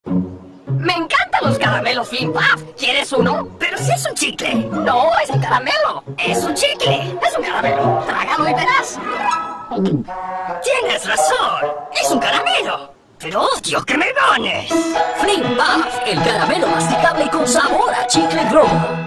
Me encantan los caramelos Flip Puff. ¿Quieres uno? Pero si es un chicle. No, es un caramelo. Es un chicle. Es un caramelo. Trágalo y verás. Tienes razón. Es un caramelo. Pero odio que me ganes. Flip Puff, el caramelo masticable con sabor a chicle globo.